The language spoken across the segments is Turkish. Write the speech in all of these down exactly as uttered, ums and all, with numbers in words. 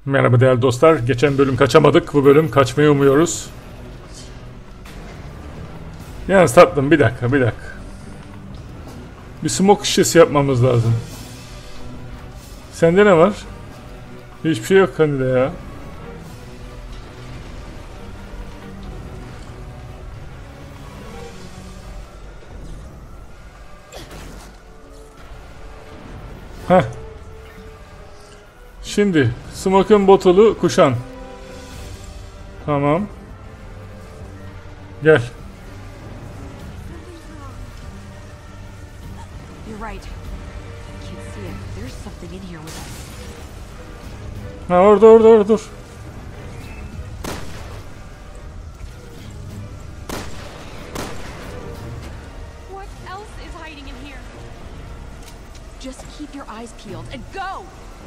Merhaba değerli dostlar. Geçen bölüm kaçamadık. Bu bölüm kaçmayı umuyoruz. Yalnız tatlım bir dakika bir dakika. Bir smoke şişesi yapmamız lazım. Sende ne var? Hiçbir şey yok hani de ya. Heh. Şimdi smoke'un botulu kuşan. Tamam. Gel. Ha orada orada orada dur. What else is hiding in here? Just keep your eyes peeled and go.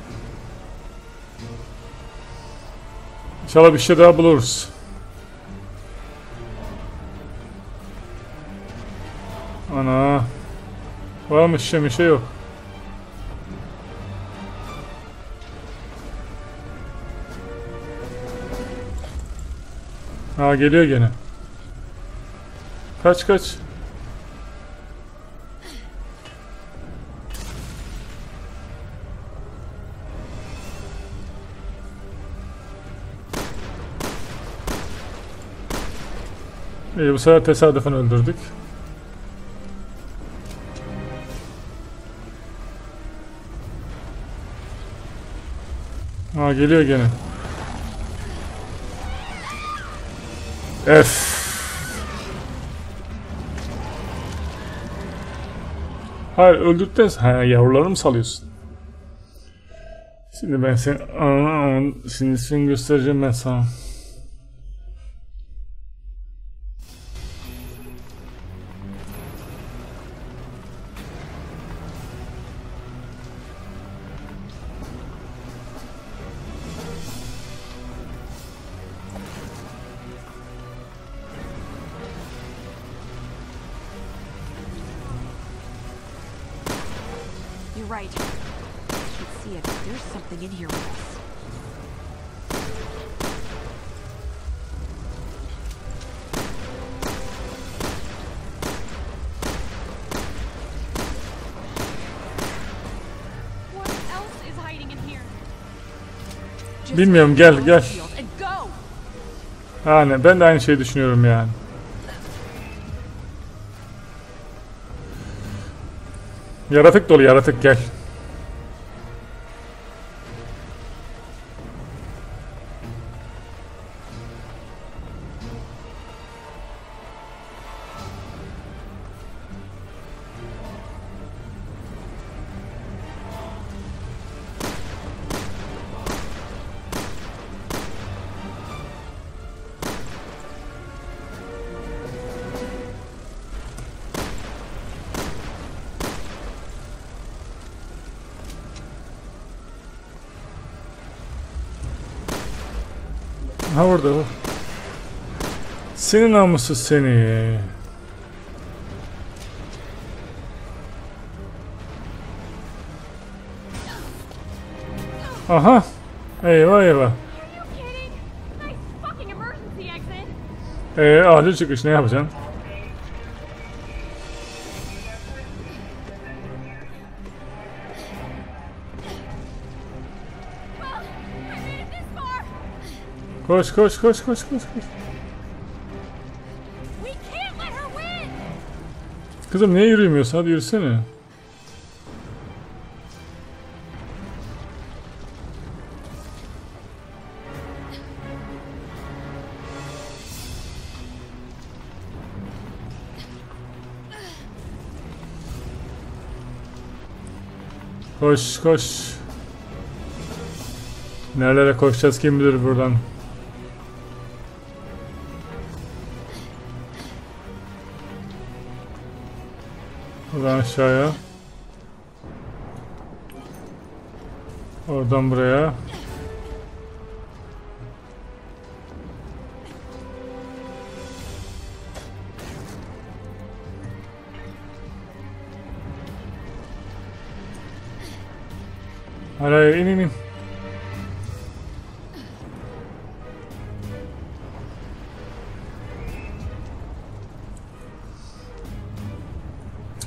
İnşallah bir şey daha buluruz. Ana. Varmış şey bir şey yok. Ha geliyor gene. Kaç kaç. İyi bu sefer tesadüfen öldürdük. Ha geliyor gene. F. Hayır öldürdükten sonra ha, yavruları mı salıyorsun? Şimdi ben seni şimdi seni göstereceğim ben sana. You're right. I can't see it, but there's something in here with us. What else is hiding in here? Just Bilmiyorum gel keep your gel. eyes peeled and go. Yani ben de aynı şeyi düşünüyorum yani. Yaratık dolu yaratık gel. Ha orada o. Senin namussuz seni. Aha. Eyvah eyvah. Eee acil çıkış ne yapacaksın? Koş koş koş koş koş koş. Kızım niye yürüyemiyorsun? Hadi yürüsene. Koş koş. Nerelere koşacağız kim bilir buradan. Buradan aşağıya. Oradan buraya. Hayır hayır in in in.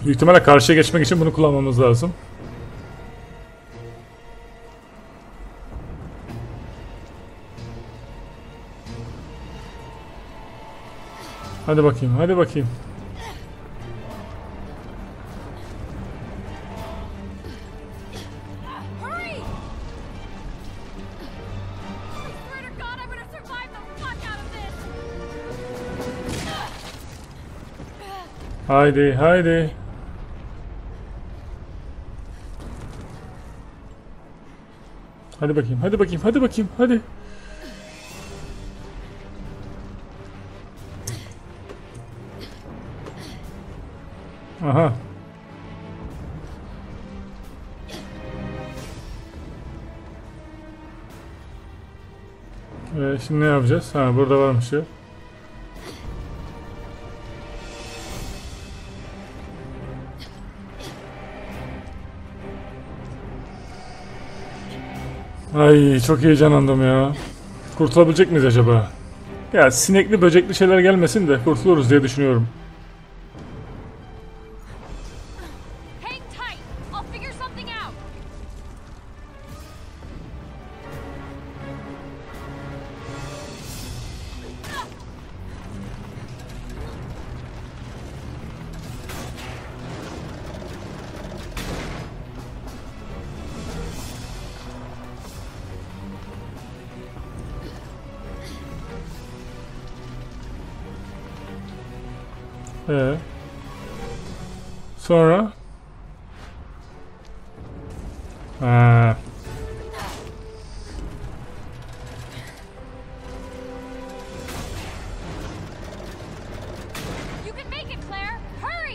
Büyük ihtimalle karşıya geçmek için bunu kullanmamız lazım. Hadi bakayım, hadi bakayım. Hurry! I swear to God, I'm gonna survive the fuck out of this. Haydi, haydi. Hadi bakayım, hadi bakayım, hadi bakayım, hadi. Aha. Ee, şimdi ne yapacağız? Ha, burada varmış ya. Ay, çok heyecanlandım ya. Kurtulabilecek miyiz acaba? Ya sinekli böcekli şeyler gelmesin de kurtuluruz diye düşünüyorum. Hang tight. I'll figure something out. Ee. Sonra. Ha. You can make it, Claire. Hurry!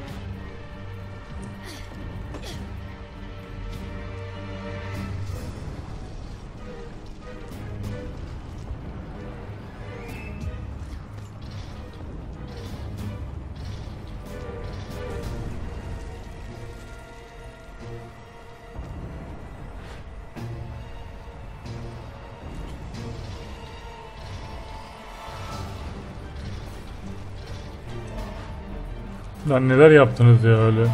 Lan neler yaptınız ya öyle.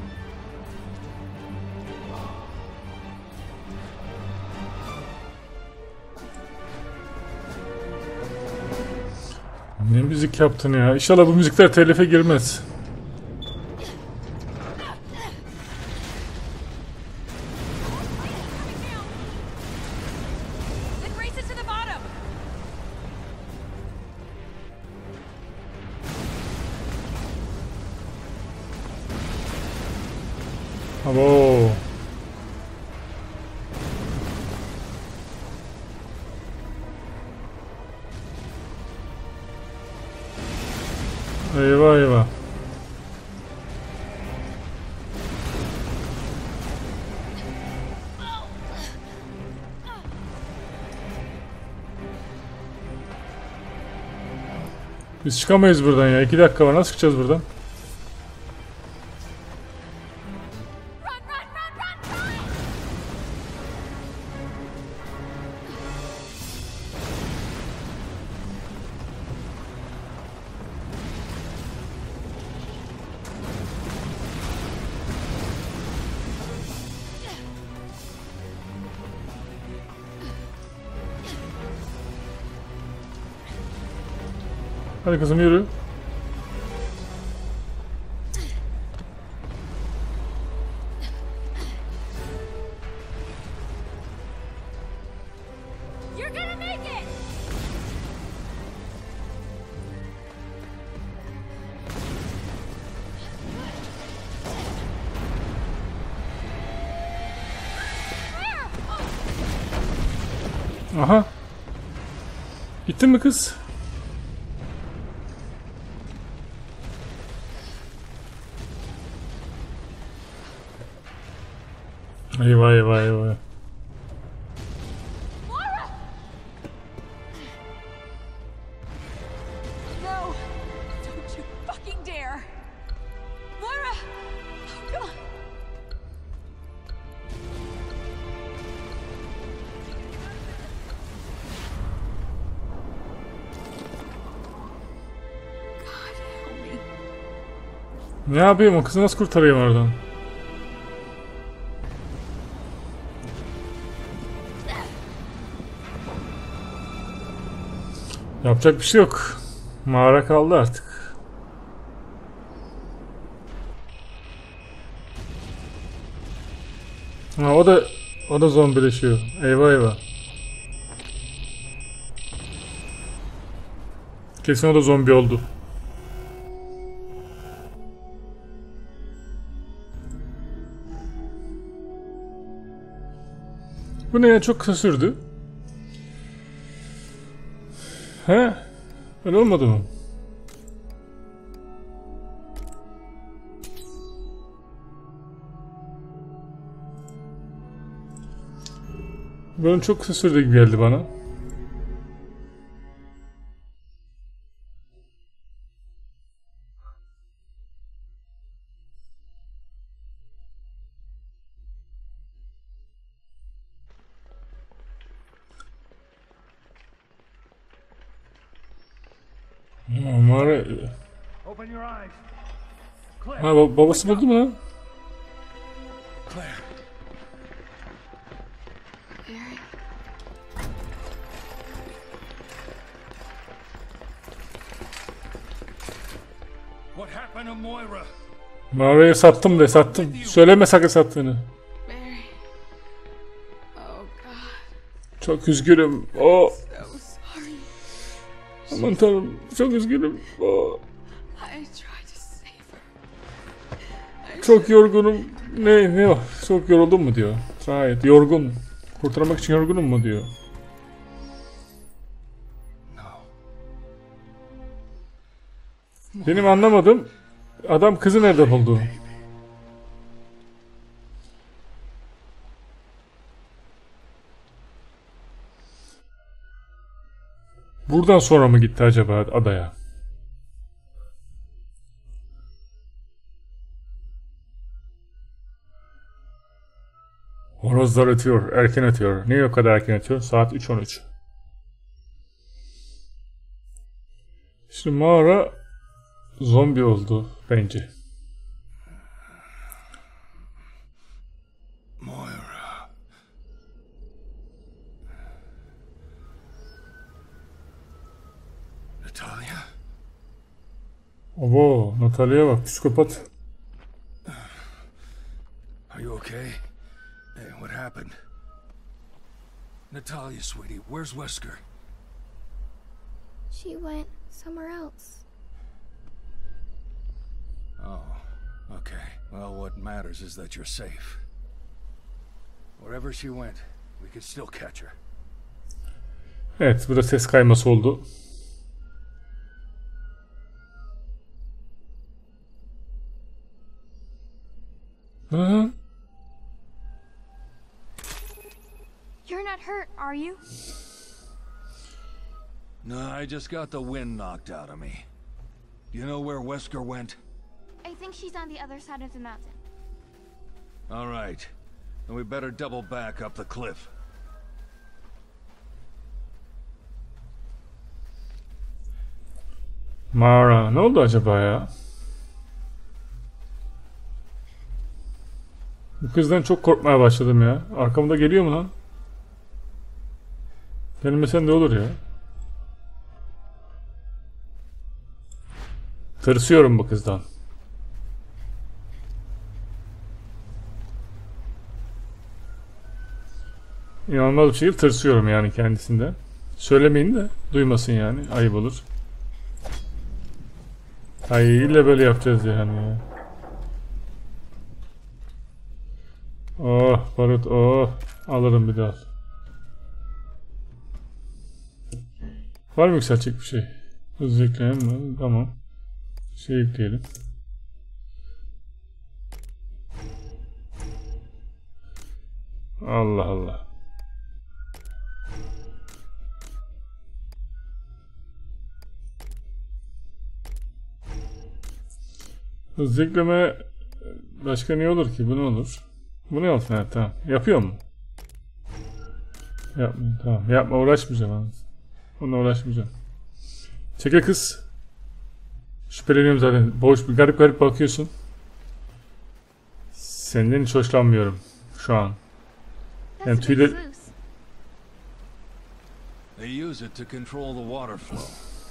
Ne müzik yaptın ya? İnşallah bu müzikler telife girmez. Then race it to the bottom. Abo. Eyvah eyvah. Biz çıkamayız buradan ya. İki dakika var. Nasıl çıkacağız buradan? Run, run, run, run, run! Hadi kızım yürü. You're gonna make it! Claire! Oh, Aha. Gittin mi kız? Eyvah eyvah eyvah. Laura! No! Don't you fucking dare! Laura! Oh, come on! God help me. Ne yapayım, o kızı nasıl kurtarayım oradan? Yapacak bir şey yok. Mağara kaldı artık. Ha, o da o da zombileşiyor. Eyvah eyvah. Kesin o da zombi oldu. Bu ne ya, çok kısa sürdü. He? Öyle olmadı mı? Bölüm çok kısa sürdü gibi geldi bana. Mağara... Ha, ba babası buldu mu lan? Mağarayı sattım de sattım. Söyleme sakın sattığını. Mary. Oh God. Çok üzgünüm. Oh. So sorry. Aman tanrım. Çok üzgünüm. Oh. I tried to save her. I Çok yorgunum. Ne ne var? Çok yoruldun mu diyor. Gayet yorgun. Kurtarmak için yorgunum mu diyor. Benim anlamadım. Adam kızı nerede buldu? Buradan sonra mı gitti acaba adaya? Horozlar ötüyor, erken ötüyor. Niye o kadar erken ötüyor? Saat üç on üç. Şimdi mağara zombi oldu bence. Moira. Natalia? Obo, Natalia'ya bak, psikopat. Are you okay? Hey, what happened? Natalia, sweetie, where's Wesker? She went somewhere else. Oh, okay. Well, what matters is that you're safe. Wherever she went, we could still catch her. Evet, burada ses kayması oldu. Hı? You're not hurt, are you? No, I just got the wind knocked out of me. Do you know where Wesker went? I think she's on the other side of the mountain. All right. Then we better double back up the cliff. Mağara, ne oldu acaba ya? Bu kızdan çok korkmaya başladım ya. Arkamda geliyor mu lan? Gelmesen de olur ya. Tırsıyorum bu kızdan. İnanılmaz bir şekilde tırsıyorum yani kendisinden. Söylemeyin de duymasın yani. Ayıp olur. Ay, ille böyle yapacağız yani ya. Oh barut, oh. Alırım bir daha. Var mı yükseltecek bir şey? Hızlı yükleyelim mi? Tamam. Şey yükleyelim. Allah Allah. Hızlı yükleme başka ne olur ki? Bu ne olur? Bu ne olsun? Ha, tamam. Yapıyor mu? Yapma. Tamam. Yapma. Uğraşmayacağım. Onunla uğraşmayacağım. Çekil kız. Şüpheleniyorum zaten. Boş bir garip garip bakıyorsun. Senden hiç hoşlanmıyorum şu an. That's Yani a big tüyler... sluice. They use it to control the water flow.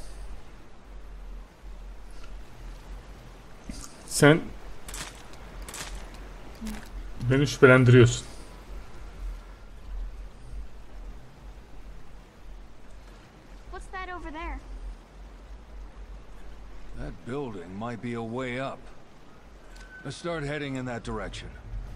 Sen beni şüphelendiriyorsun. What's that over there? That building might be a way up. Let's start heading in that direction.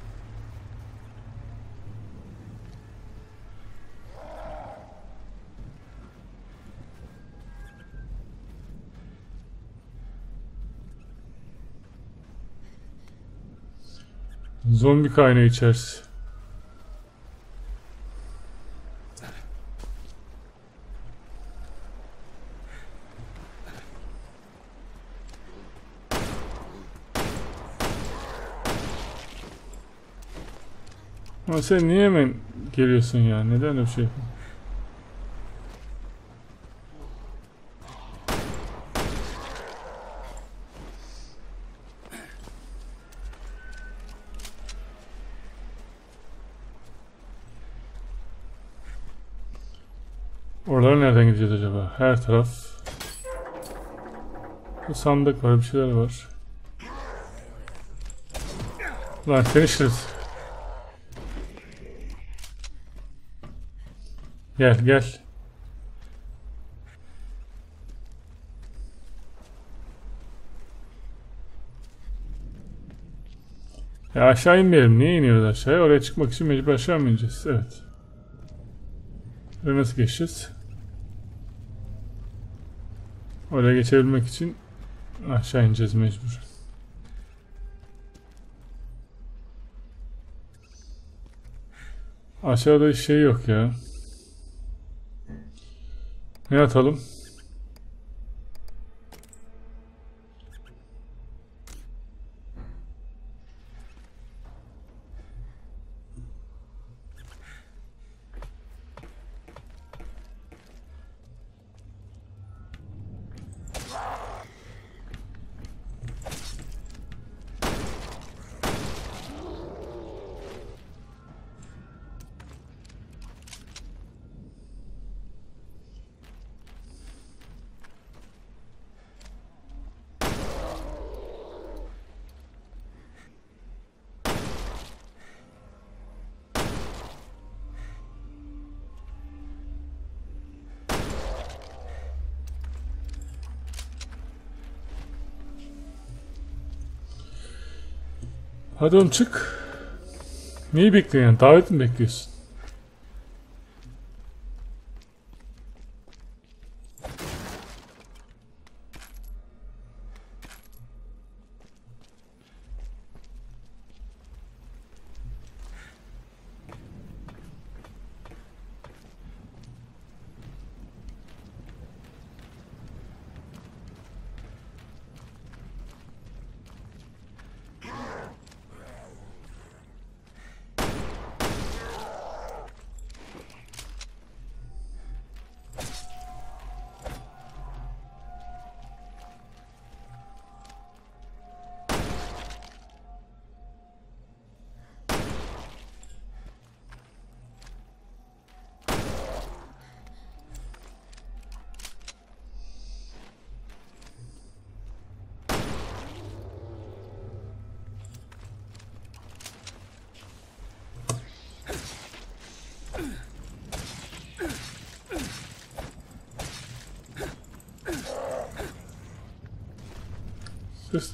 Zombi kaynağı içerisi. Ama sen niye hemen geliyorsun ya? Neden öyle bir şey yapıyorsun? Oralara nereden gideceğiz acaba? Her taraf. Bir sandık var, bir şeyler var. Lan seni şiret. Gel gel. Ya aşağı inmeyelim. Niye iniyoruz aşağıya? Oraya çıkmak için mecbur aşağı mı ineceğiz? Evet. Oraya nasıl geçeceğiz? Oraya geçebilmek için aşağı ineceğiz mecbur. Aşağıda hiç şey yok ya. Ne atalım? Hadi oğlum çık. Neyi bekliyorsun? Davet mi bekliyorsun? Ses.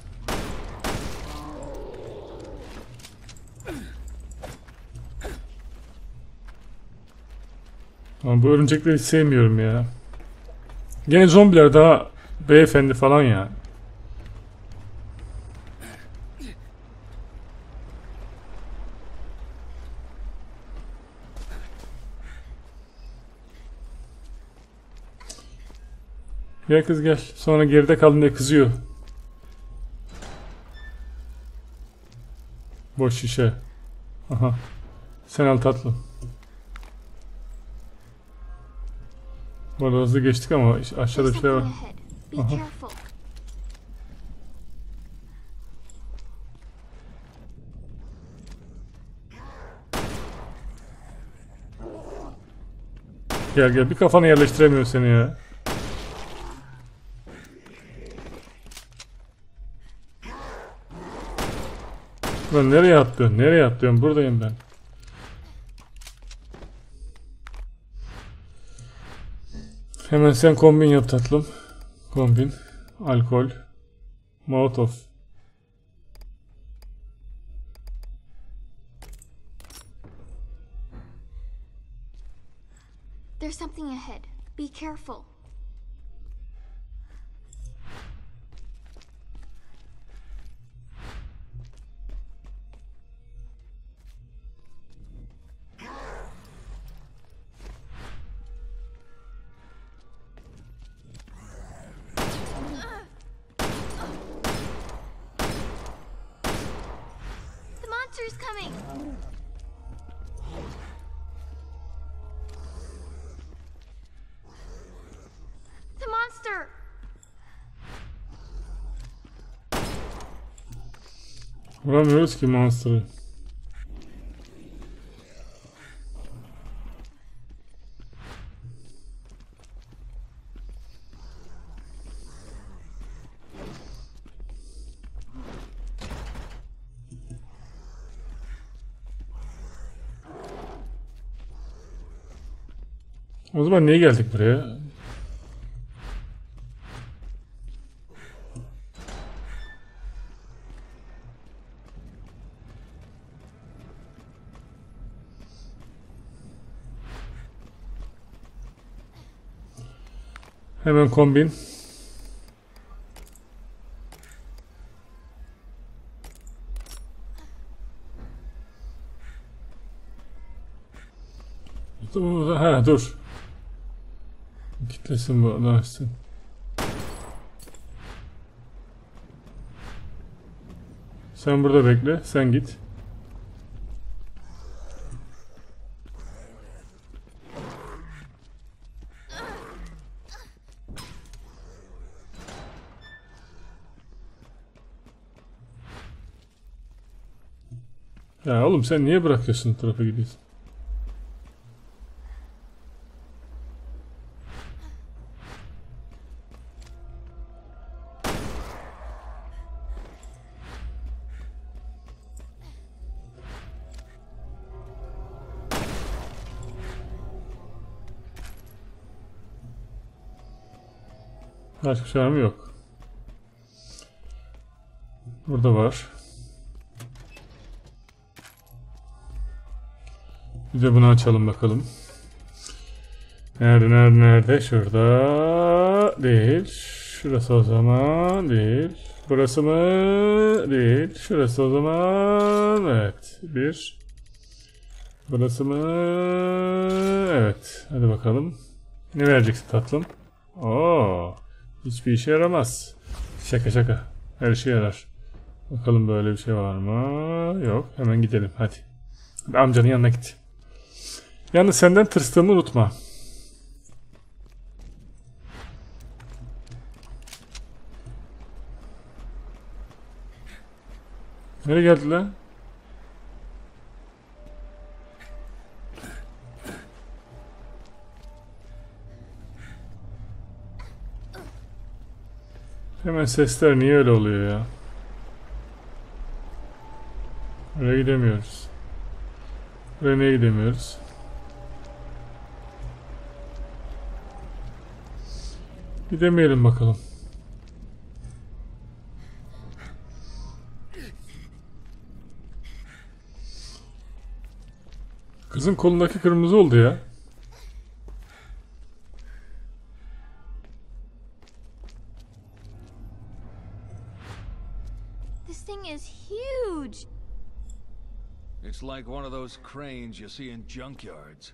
Ama bu örümcekleri hiç sevmiyorum ya. Gene zombiler daha beyefendi falan ya. Gel kız gel. Sonra geride kaldın diye kızıyor. Boş şişe. Aha. Sen al tatlım. Burada hızlı geçtik ama aşağıda bir şey var. Be Aha. careful. Gel gel, bir kafanı yerleştiremiyor seni ya. Lan nereye atlıyorsun? Nereye atlıyorsun? Buradayım ben. Hemen sen kombin yap tatlım. Kombin. Alkol. Molotov. There's something ahead. Be careful. The monster's coming. The monster. Vuramıyoruz ki monster'ı. O zaman niye geldik buraya? Hemen kombin. Dur, ha dur. Kitlesin bu adam açsın. Sen burada bekle, sen git. Ya oğlum sen niye bırakıyorsun bu tarafa gidiyorsun? Başka çarem yok. Burada var. Bir de bunu açalım bakalım. Nerede nerede nerede? Şurada değil. Şurası o zaman değil. Burası mı? Değil. Şurası o zaman. Evet. Bir. Burası mı? Evet. Hadi bakalım. Ne vereceksin tatlım? Oo. Hiçbir işe yaramaz. Şaka şaka. Her şey yarar. Bakalım böyle bir şey var mı? Yok. Hemen gidelim. Hadi. Amcanın yanına git. Yalnız senden tırstığımı unutma. Nereye geldi lan? Hemen sesler niye öyle oluyor ya? Oraya gidemiyoruz. Oraya niye gidemiyoruz? Gidemeyelim bakalım. Kızın kolundaki kırmızı oldu ya. This thing is huge. It's like one of those cranes you see in junkyards.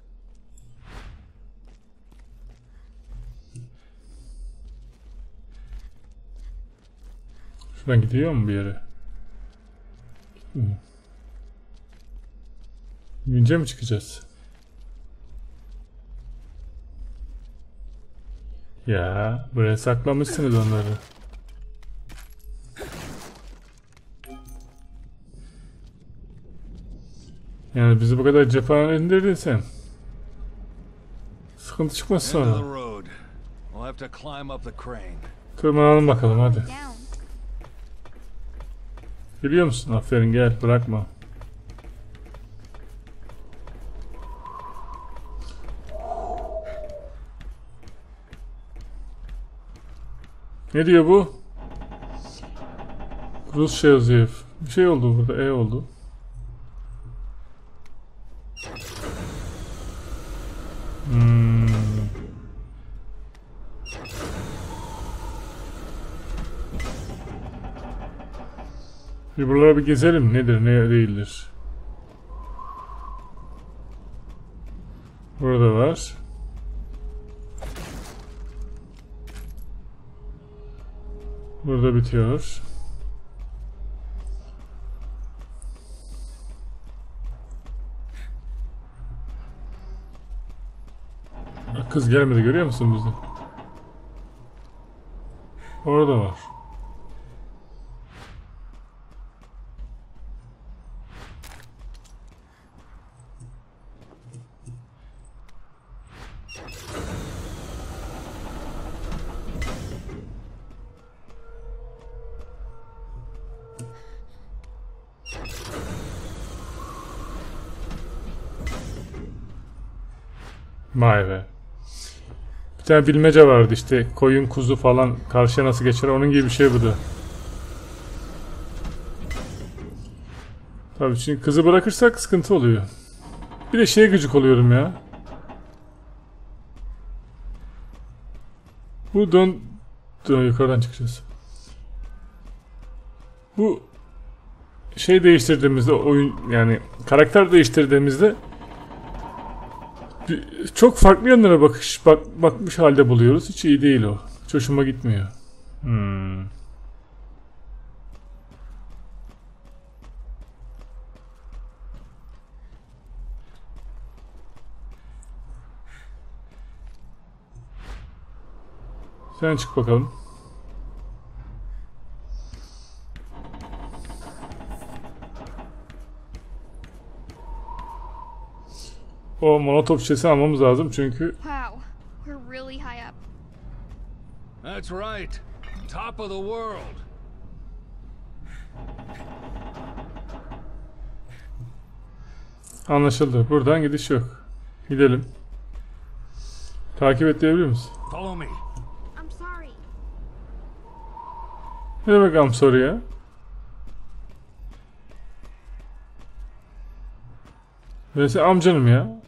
Şuradan gidiyor mu bir yere? Gitmiyor. Günce mi çıkacağız? Ya buraya saklamışsınız onları. Yani bizi bu kadar cephane indirdin sen. Sıkıntı çıkmaz End of the sonra. road. We'll have to climb up the crane. Tırmanalım bakalım hadi. Down. Biliyor musun? Aferin, gel, bırakma. Ne diyor bu? Rusça yazıyor. Bir şey oldu burada. E oldu. Hmm. Bir buralara bir gezelim. Nedir, ne değildir. Burada var. Burada bitiyor. Kız gelmedi, görüyor musun bizi? Orada var. Vay be. Bir tane bilmece vardı işte, koyun kuzu falan karşıya nasıl geçer, onun gibi bir şey bu da. Tabii şimdi kızı bırakırsak sıkıntı oluyor. Bir de şeye gıcık oluyorum ya. Bu dön... Dön, yukarıdan çıkacağız. Bu şey değiştirdiğimizde, oyun yani karakter değiştirdiğimizde çok farklı yönlere bakış bak, bakmış halde buluyoruz. Hiç iyi değil o. Hiç hoşuma gitmiyor. Hmm. Sen çık bakalım. O molotov şişesini almamız lazım çünkü Wow, we're really high up. That's right. Top of the world. anlaşıldı. Buradan gidiş yok. Gidelim. Takip et diyebilir misin? Follow me. I'm sorry. Ne demek I'm sorry ya? Ben senin amcanım ya.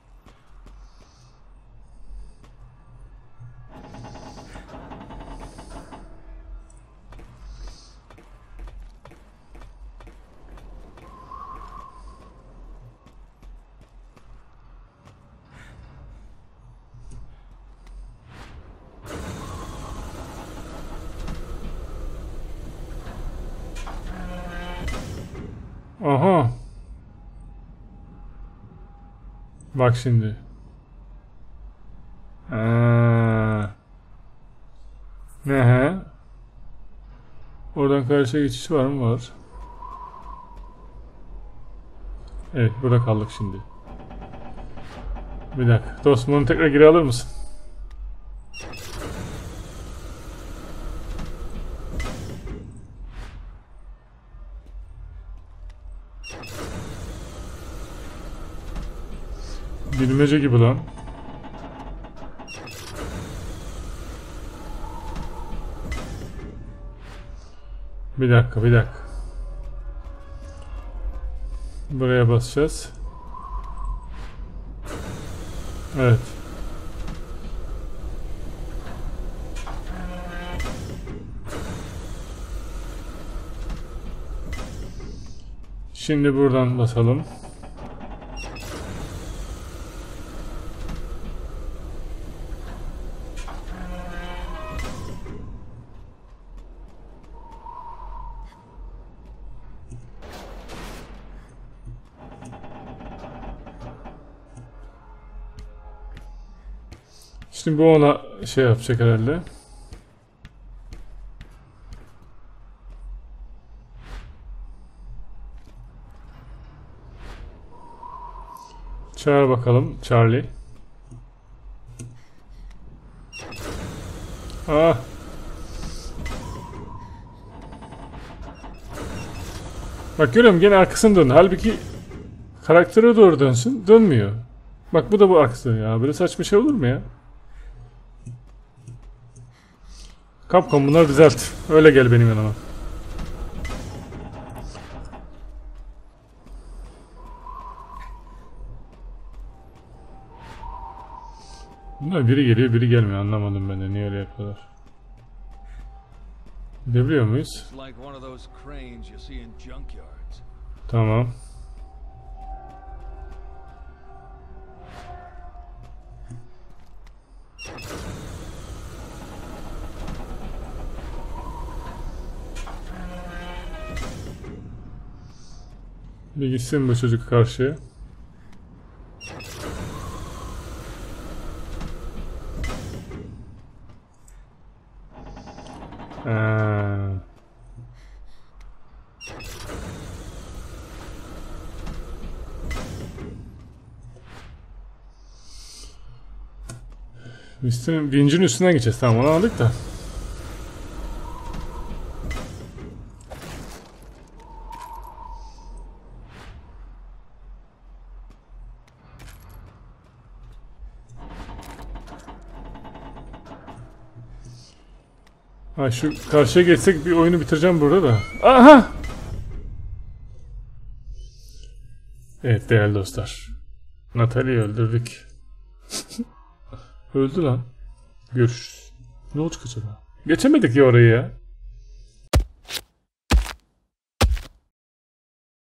Aha. Bak şimdi. Aa. Ne he? Oradan karşıya geçiş var mı? Var. Evet, burada kaldık şimdi. Bir dakika. Dostum, onu tekrar geri alır mısın? Bilmece gibi lan. Bir dakika, bir dakika. Buraya basacağız. Evet. Şimdi buradan basalım. Şimdi bu ona şey yapacak herhalde. Çağır bakalım Charlie. Ah. Bak görüyorum gene arkasını döndü. Halbuki karaktere doğru dönsün. Dönmüyor. Bak bu da bu arkası ya. Böyle saçma şey olur mu ya? Capcom bunları düzelt. Öyle gel benim yanıma. Bunlar biri geliyor biri gelmiyor. Anlamadım ben de. Niye öyle yapıyorlar? Gidebiliyor muyuz? It's like one of those cranes you see in junkyards. Tamam. Bir gitsin bu çocuk karşıya. Ha. Üstün, vincin üstünden geçeceğiz. Tamam onu aldık da. Ha şu karşıya geçsek bir oyunu bitireceğim burada da. Aha! Evet değerli dostlar. Natalia'yı öldürdük. Öldü lan. Görüşürüz. Ne olacak acaba? Geçemedik ya orayı ya.